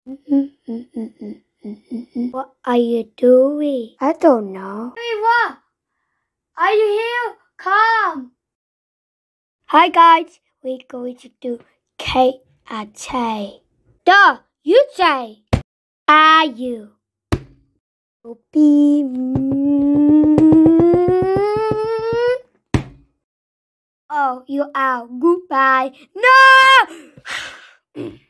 What are you doing? I don't know. Hey, what? Are you here? Come. Hi guys, we're going to do K-A-T. Duh, you say. Are you? Be. Oh, you are. Goodbye. No!